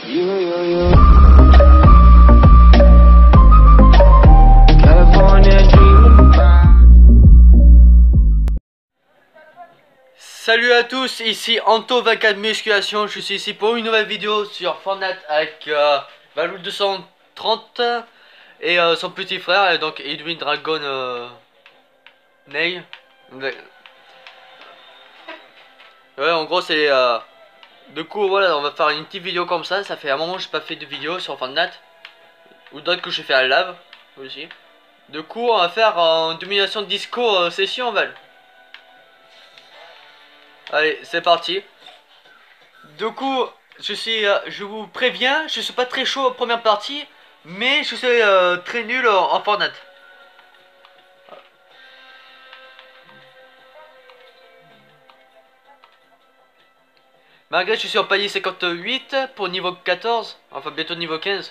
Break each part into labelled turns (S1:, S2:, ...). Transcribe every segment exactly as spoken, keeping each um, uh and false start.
S1: You, you, you. California dreaming about.
S2: Salut à tous, ici Anto vingt-quatre Musculation. Je suis ici pour une nouvelle vidéo sur Fortnite avec euh, Valou deux cent trente et euh, son petit frère, et donc Edwin Dragon euh, Ney. Ouais, en gros c'est euh, du coup voilà, on va faire une petite vidéo comme ça. Ça fait un moment que j'ai pas fait de vidéo sur Fortnite, ou d'autres que j'ai fait à la lave aussi. Du coup on va faire euh, une domination de disco euh, session Val. Allez, c'est parti. Du coup, je suis, euh, je vous préviens, je suis pas très chaud en première partie, mais je suis euh, très nul en, en Fortnite. Malgré que je suis en palier cinquante-huit pour niveau quatorze, enfin bientôt niveau quinze.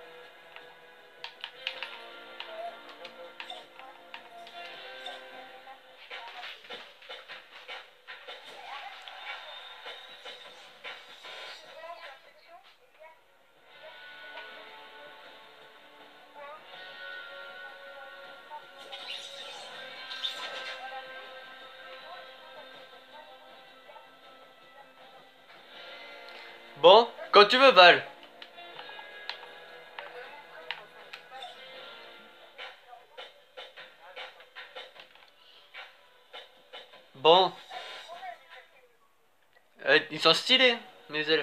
S2: Bon, quand tu veux Val. Bon. Euh, ils sont stylés, mes ailes.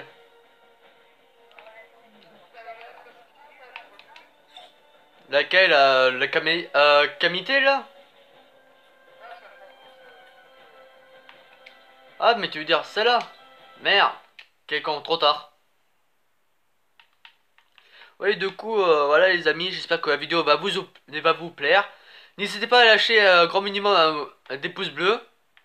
S2: Laquelle euh, La camé euh, camité là? Ah mais tu veux dire celle-là? Merde. Quel con, trop tard. Oui, du coup, euh, voilà les amis, j'espère que la vidéo va vous, va vous plaire. N'hésitez pas à lâcher un euh, grand minimum euh, des pouces bleus.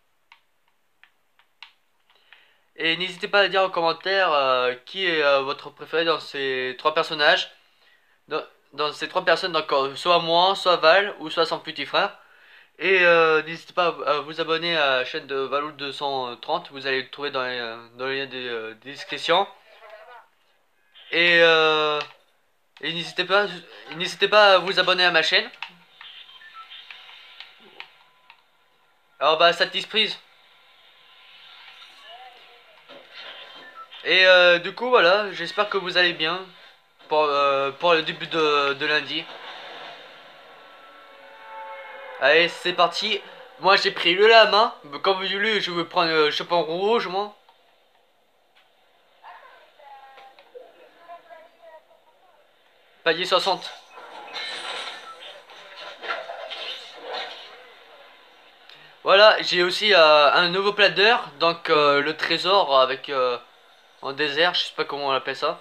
S2: Et n'hésitez pas à dire en commentaire euh, qui est euh, votre préféré dans ces trois personnages. Dans, dans ces trois personnes, donc euh, soit moi, soit Val, ou soit son petit frère. Et euh, n'hésitez pas à, à vous abonner à la chaîne de Valou deux cent trente, vous allez le trouver dans les, euh, dans les liens des, euh, des descriptions. Et, euh, et n'hésitez pas, n'hésitez pas à vous abonner à ma chaîne. Alors bah, satisprise. Et euh, du coup voilà, j'espère que vous allez bien pour, euh, pour le début de, de lundi. Allez, c'est parti. Moi j'ai pris le lama. Comme vous voulez, je vais prendre le chapeau rouge moi. Palier soixante. Voilà, j'ai aussi euh, un nouveau plader, donc euh, le trésor avec euh, en désert, je sais pas comment on appelle ça.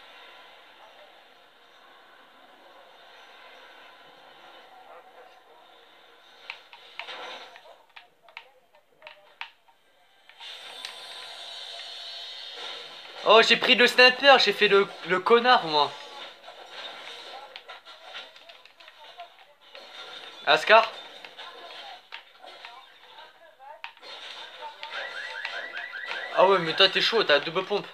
S2: Oh, j'ai pris le sniper, j'ai fait le, le connard moi. Ascar. Ah ouais, mais toi t'es chaud, t'as double pompe.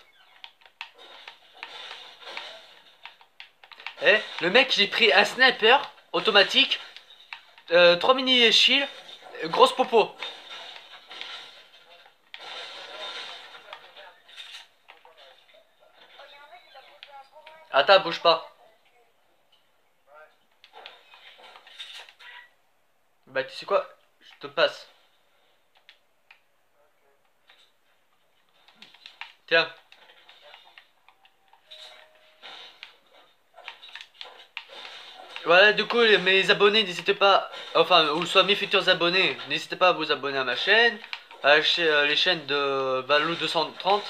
S2: Eh, le mec, j'ai pris un sniper automatique, euh, trois mini shield, euh, grosse popo. Attends, bouge pas. Bah tu sais quoi, je te passe. Tiens. Voilà, du coup, mes abonnés, n'hésitez pas, enfin, ou soit mes futurs abonnés, n'hésitez pas à vous abonner à ma chaîne, à lâcher euh, les chaînes de Valou deux cent trente.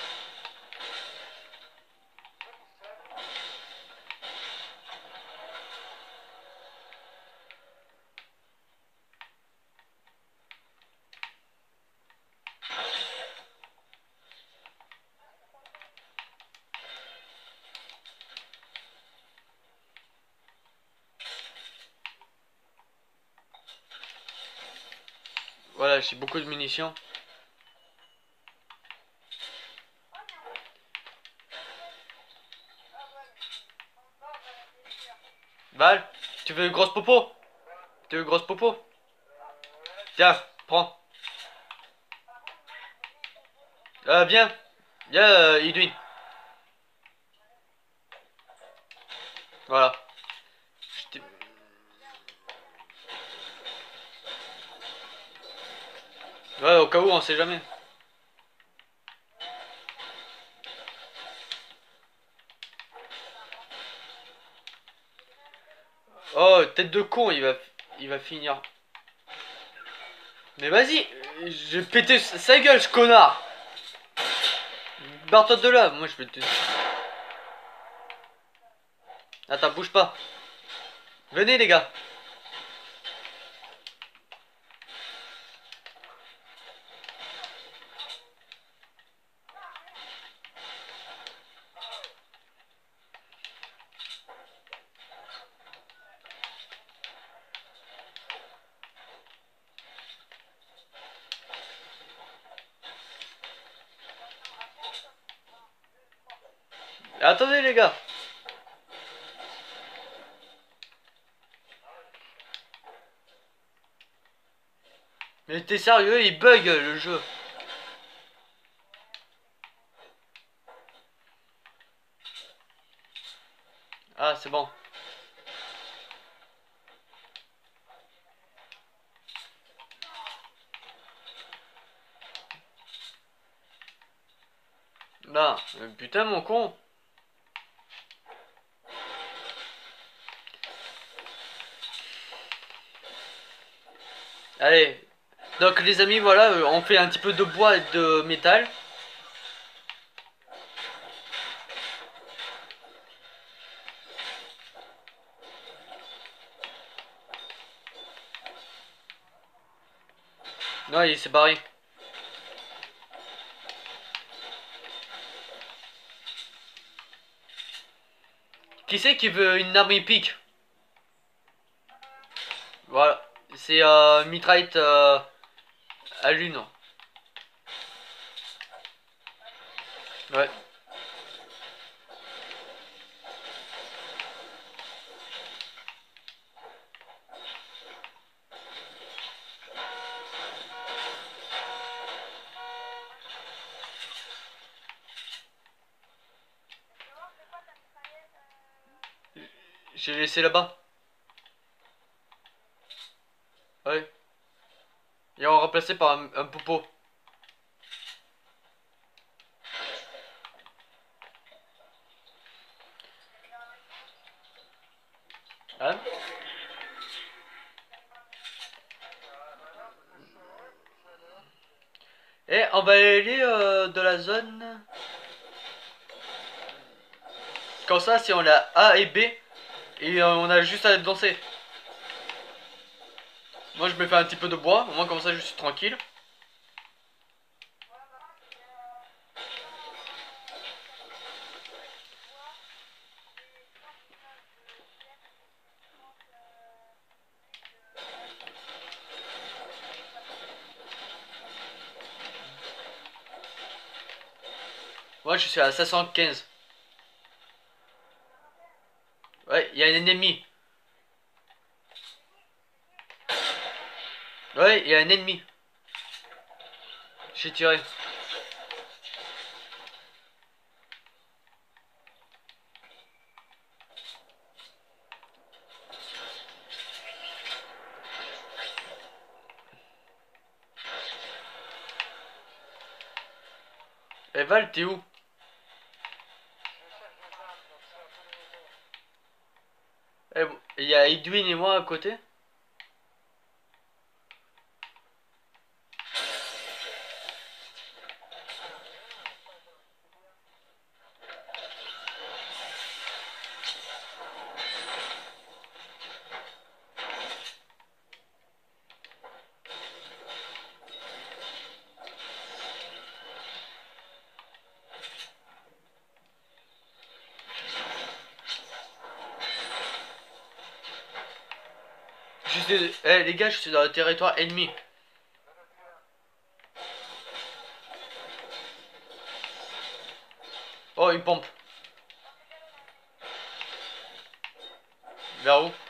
S2: Voilà, j'ai beaucoup de munitions. Val, tu veux une grosse popo? Tu veux une grosse popo? Tiens, prends. Euh, viens. Viens, euh, Edwin. Voilà. Je t'ai- Ouais, au cas où, on sait jamais. Oh, tête de con, il va, il va finir. Mais vas-y, je vais péter sa gueule, ce connard. Barre-toi de là, moi je vais te... Attends, bouge pas. Venez les gars. Attendez les gars. Mais t'es sérieux, il bug le jeu. Ah, c'est bon. Là, putain mon con. Allez. Donc les amis, voilà, euh, on fait un petit peu de bois et de métal. Non, il s'est barré. Qui c'est qui veut une arme épique? Voilà. C'est euh, mitraillette euh, à lune. Ouais. J'ai laissé là-bas. Ouais. Et on remplacé par un, un popo. Hein? Et on va aller euh, de la zone. Comme ça, si on a A et B, et euh, on a juste à danser. Moi, je me fais un petit peu de bois, au moins comme ça, je suis tranquille. Moi, je suis à cinq cent quinze. Ouais, il y a un ennemi. Ouais, il y a un ennemi. J'ai tiré. Eh Val, t'es où? Eh, il y a Edwin et moi à côté. Je suis... Eh les gars, je suis dans le territoire ennemi. Oh, une pompe. Vers où?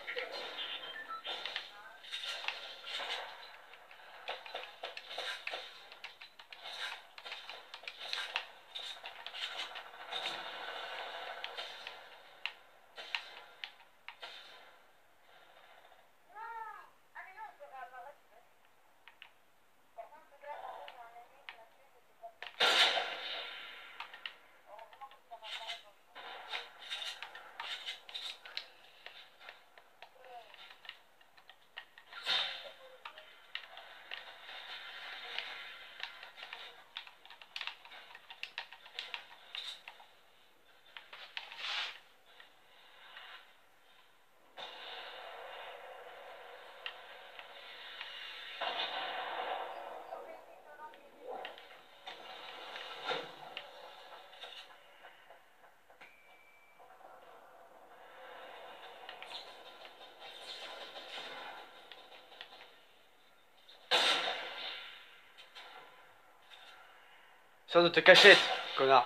S2: Sors de ta cachette, connard.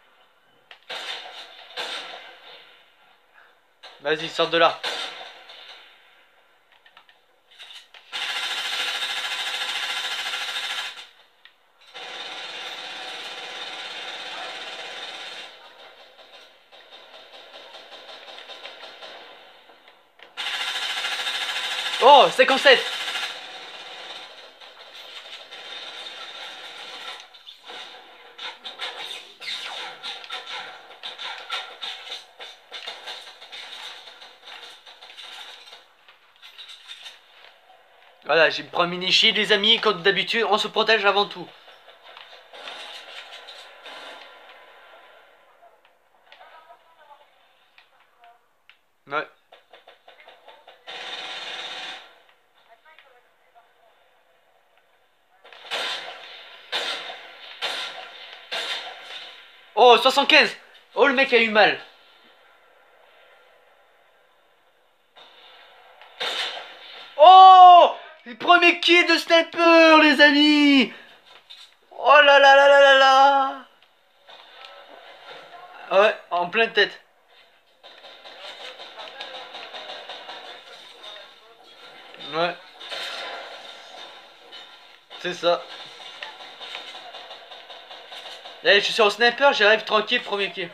S2: Vas-y, sors de là. Oh, cinquante-sept. Voilà, j'ai pris un mini shield les amis, comme d'habitude, on se protège avant tout. Ouais. Oh, soixante-quinze. Oh, le mec a eu mal. Oh, le premier kill de sniper les amis. Oh là là là là là là. Ouais, en pleine tête. Ouais. C'est ça. Allez, je suis sur le sniper, j'arrive tranquille, premier kill.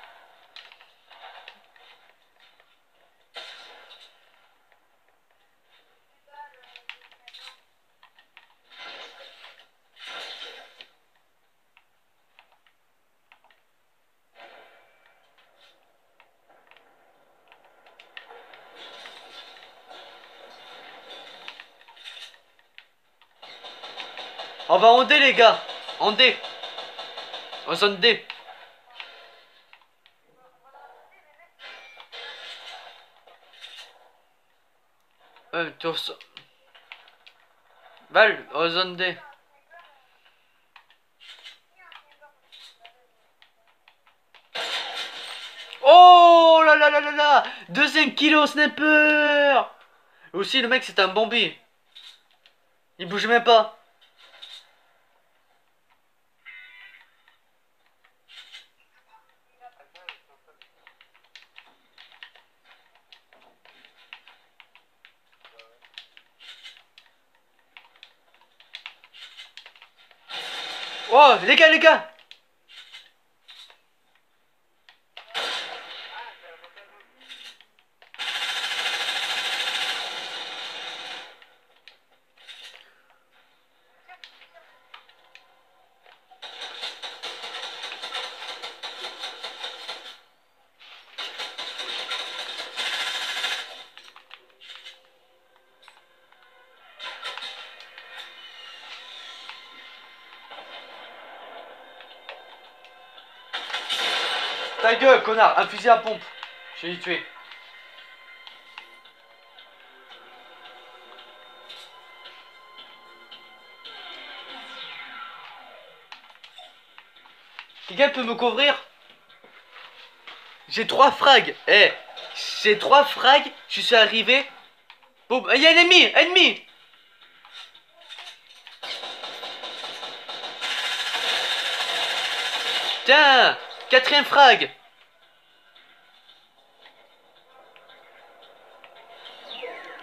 S2: On va en D les gars. En D. En zone D. Euh, tu ressors. Val, en zone D. Oh là là là là là. Deuxième kilo sniper. Aussi le mec c'est un bombi. Il bouge même pas. Oh les gars les gars. Ta gueule, connard, un fusil à pompe. Je vais y tuer. Quelqu'un peut me couvrir? J'ai trois frags. Eh, j'ai trois frags. Je suis arrivé. Boum, il y a un ennemi, ennemi. Tiens, quatrième frag.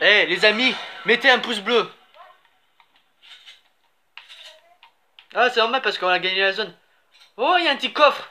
S2: Eh les amis, mettez un pouce bleu. Ah c'est normal parce qu'on a gagné la zone. Oh il y a un petit coffre.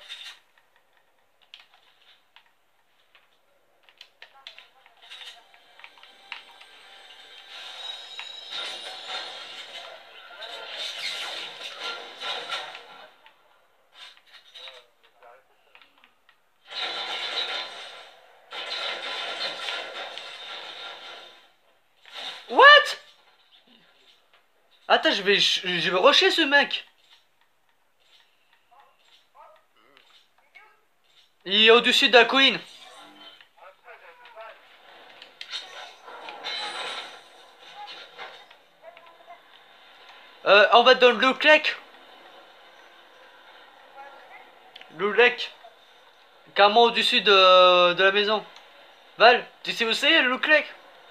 S2: What? Attends je vais je vais rusher ce mec. Il est au-dessus de la colline. Euh, on va dans le clec. Le lec. Carrément au-dessus de, de la maison. Val, tu sais où c'est le clec?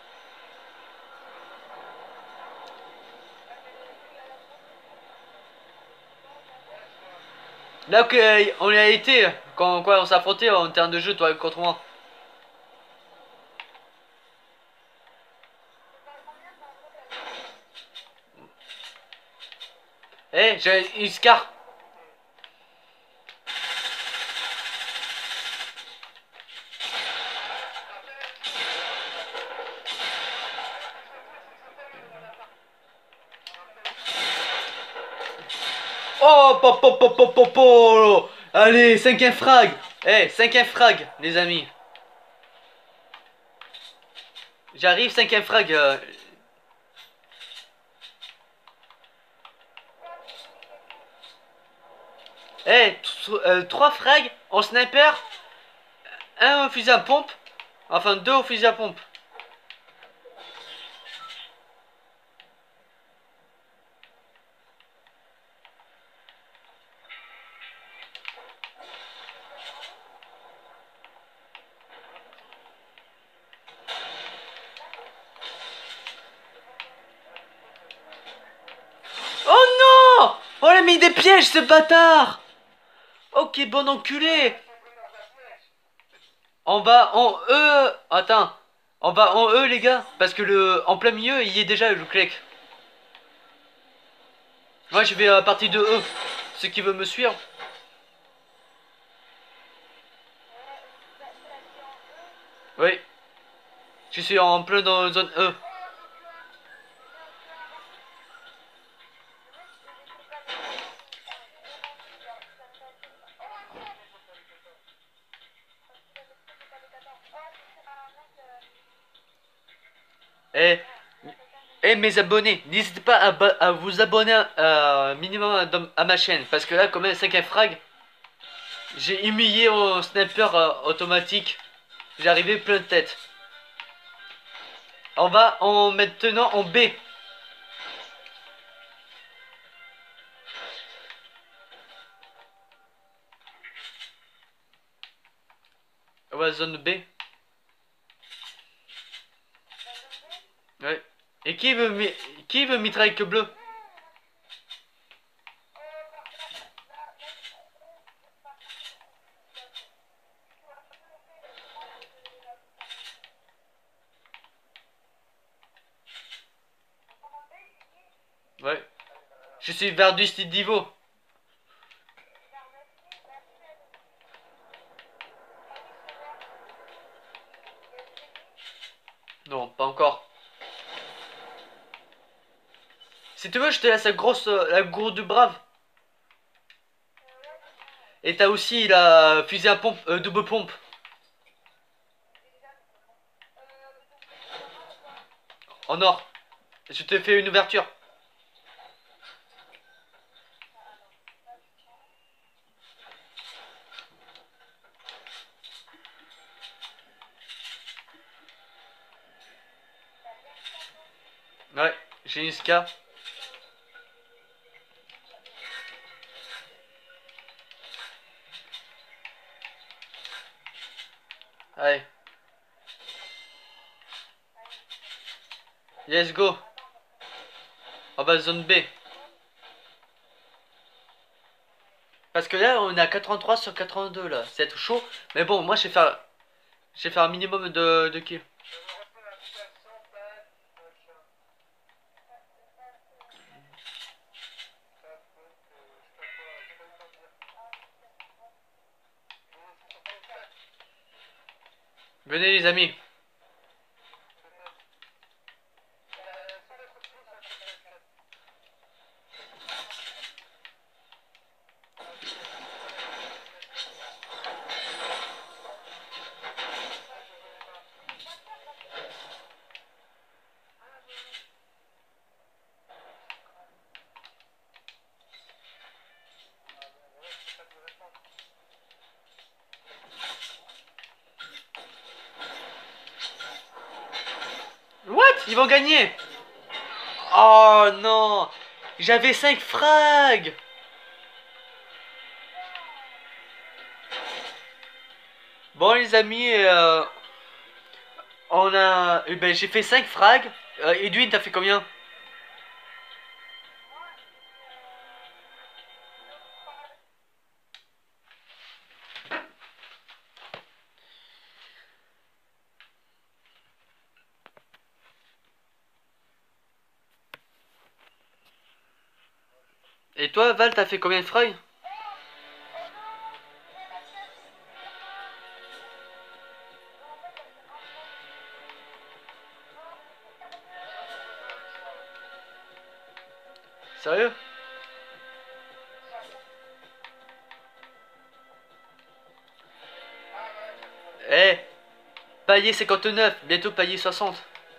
S2: Là qu'on y a été, quand quoi, on s'est affronté en termes de jeu, toi contre moi. Eh, hey, j'ai une scar. Oh, pop, pop, pop, pop, pop, pop. Allez, cinquième frag. Eh, hey, cinquième frag, les amis. J'arrive, cinquième frag. Euh... Eh, hey, euh, trois frags en sniper. Un au fusil à pompe. Enfin, deux au fusil à pompe. Oh non! Oh, il a mis des pièges, ce bâtard! Ok, bon enculé! On va en E. Attends. On va en E, les gars. Parce que le en plein milieu, il y est déjà le clec. Moi, je vais à partir de E. Ceux qui veulent me suivre. Oui. Je suis en plein dans la zone E. Et, et mes abonnés, n'hésitez pas à, à vous abonner euh, minimum à, à ma chaîne. Parce que là, comme même cinq frag, j'ai humilié au sniper euh, automatique. J'ai arrivé plein de tête. On va en maintenant en B. On va zone B. Ouais. Et qui veut mi qui veut mitraille que bleu? Ouais. Je suis vers du style Divo. Non, pas encore. Si tu veux, je te laisse la grosse, la gourde du brave. Et t'as aussi la fusée à pompe, euh, double pompe. En or. Je te fais une ouverture. Ouais, j'ai une ska. Allez. Let's go. On va zone B. Parce que là, on est à quatre-vingt-trois sur quatre-vingt-deux là. C'est chaud. Mais bon, moi, je vais faire, je vais faire un minimum de, de kills. Venez les amis. What? Ils vont gagner. Oh non. J'avais cinq frags. Bon les amis, euh, on a... eh ben, j'ai fait cinq frags. Euh, Edwin, t'as fait combien? Et toi Val, t'as fait combien de frags? Sérieux? Eh, palier cinquante-neuf, bientôt palier soixante.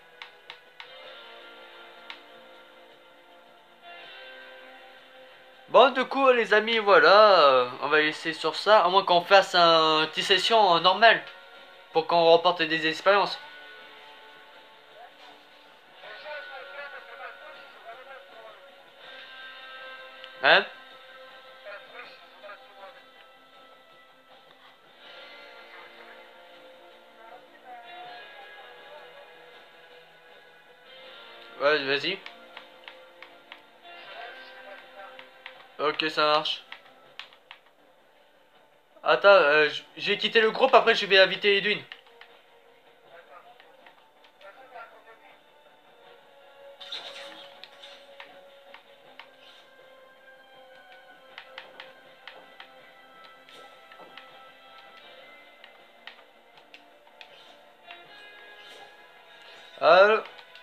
S2: Bon, du coup, les amis, voilà, euh, on va laisser sur ça, à moins qu'on fasse un petite session euh, normale, pour qu'on remporte des expériences. Hein? Ouais, vas-y. Ok, ça marche. Attends, euh, j- j'ai quitté le groupe, après je vais inviter Edwin. Allô?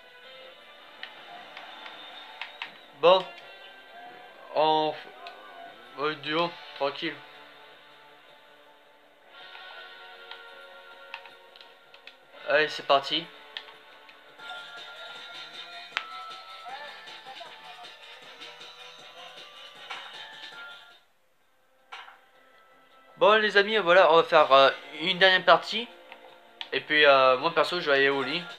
S2: Bon, en... Ouais, duo, tranquille. Allez, c'est parti. Bon, les amis, voilà, on va faire euh, une dernière partie. Et puis, euh, moi perso, je vais aller au lit.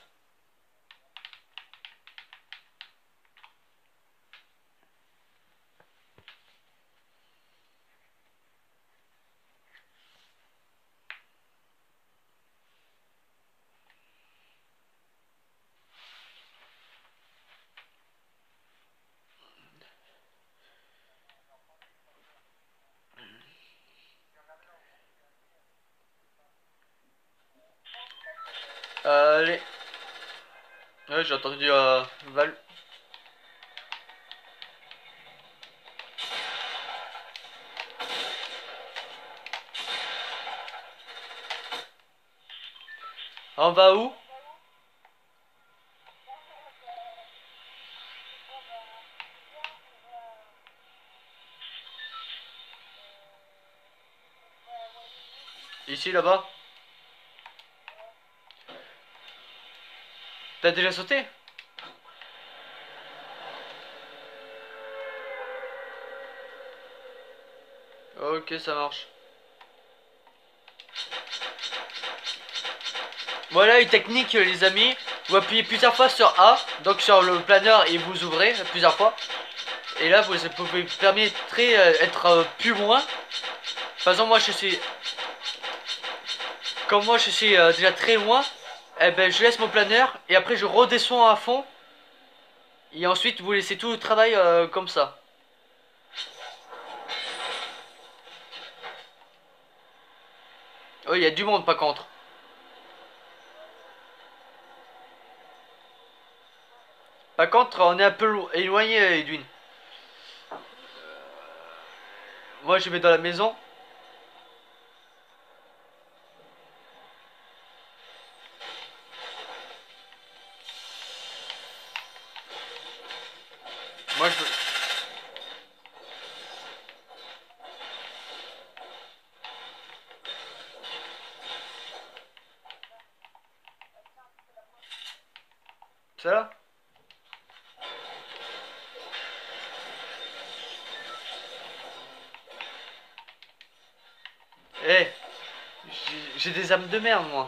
S2: Allez. Ouais, j'ai entendu euh, Val. On va où? Ici, là-bas. T'as déjà sauté? Ok, ça marche. Voilà une technique, les amis. Vous appuyez plusieurs fois sur A, donc sur le planeur, et vous ouvrez plusieurs fois. Et là, vous pouvez permettre euh, être euh, plus loin. Par exemple, moi, je suis... Comme moi, je suis euh, déjà très loin, eh ben, je laisse mon planeur, et après, je redescends à fond. Et ensuite, vous laissez tout le travail euh, comme ça. Oh, il y a du monde, par contre. Par contre, on est un peu éloigné, Edwin. Moi, je vais dans la maison. Moi je... Ça là? Eh, j'ai j'ai des âmes de merde moi.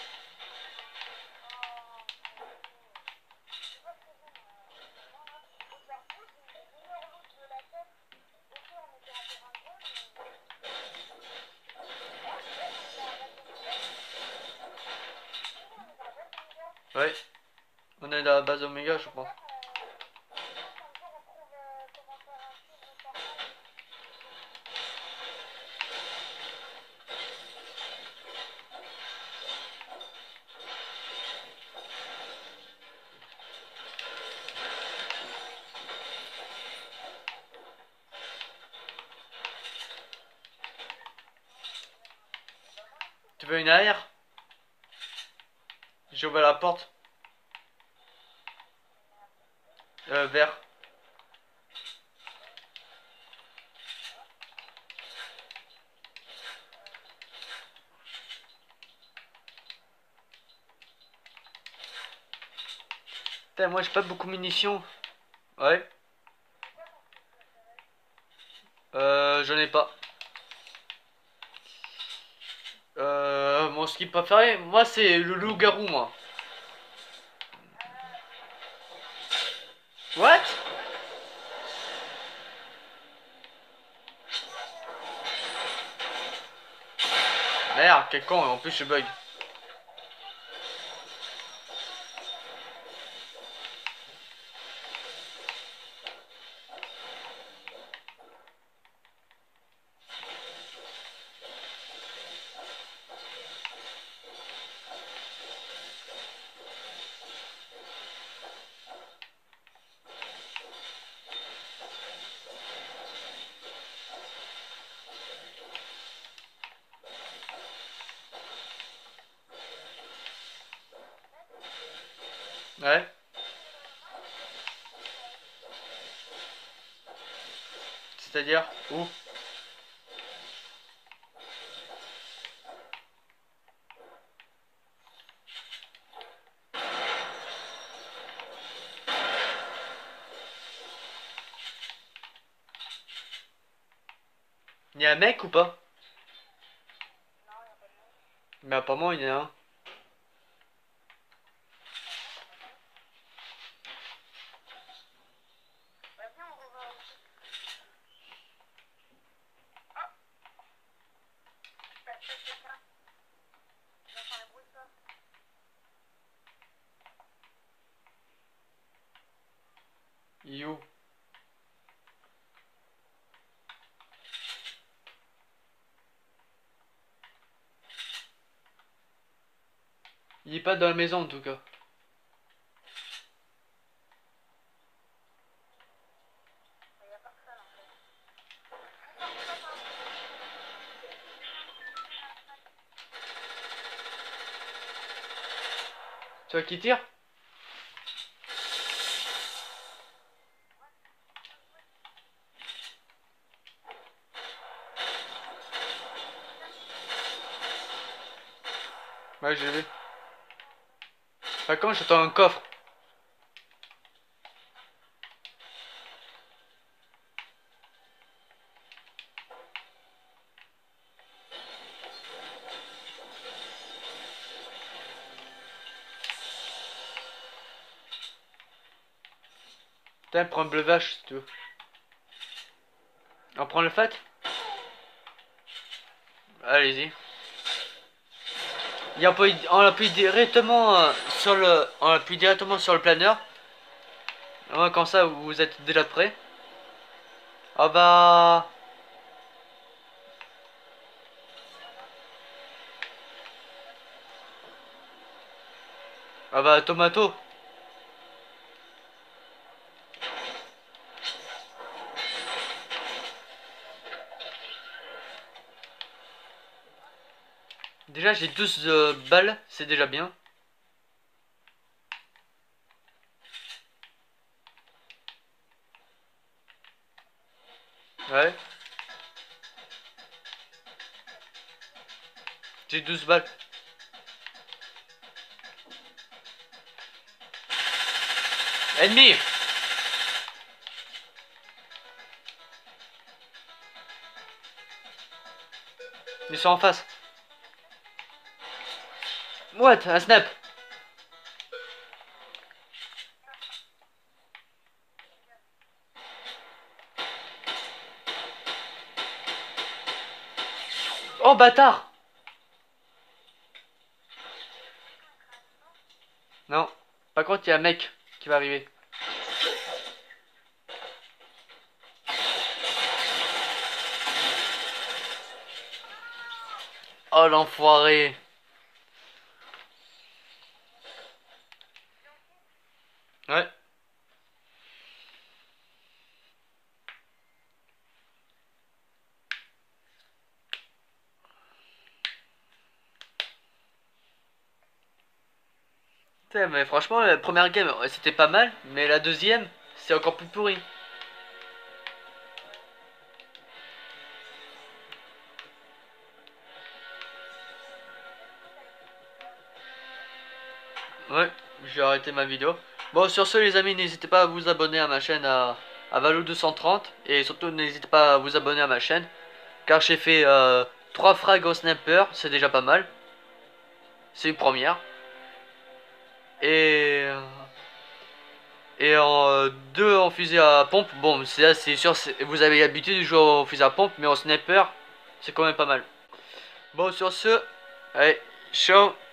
S2: Ouais, on est à la base Oméga je pense. Tu veux une arrière? J'ai ouvert la porte. Euh, vert. Putain, moi j'ai pas beaucoup de munitions. Ouais. Euh, j'en ai pas. Euh, mon ski préféré, moi c'est le loup-garou, moi. What? Merde, quel con, en plus je bug. Ouais. C'est-à-dire où? Il y a un mec ou pas? Mais apparemment il y en a un. Il est où? Il est pas dans la maison en tout cas. Tu vois qui tire? Ouais, j'ai vu. Par contre, j'attends un coffre. Putain, prends le bleu vache si tu veux. On prend le fat? Allez-y. Et on peut, on appuie directement euh, sur le, on appuie directement sur le planeur. Ouais, comme ça, vous êtes déjà prêt. Ah bah, ah bah, tomato. Déjà, j'ai douze euh, balles, c'est déjà bien. Ouais. J'ai douze balles. Ennemi. Ils sont en face. What? Un snap. Oh bâtard. Non. Par contre, il y a un mec qui va arriver. Oh l'enfoiré. Ouais. Putain, mais franchement, la première game, ouais, c'était pas mal, mais la deuxième, c'est encore plus pourri. Ouais, j'ai arrêté ma vidéo. Bon, sur ce, les amis, n'hésitez pas à vous abonner à ma chaîne à, à Valou deux cent trente. Et surtout, n'hésitez pas à vous abonner à ma chaîne. Car j'ai fait euh, trois frags au sniper, c'est déjà pas mal. C'est une première. Et... euh, Et en euh, deux en fusil à pompe. Bon, c'est c'est sûr, vous avez l'habitude de jouer au fusil à pompe, mais en sniper, c'est quand même pas mal. Bon, sur ce, allez, ciao.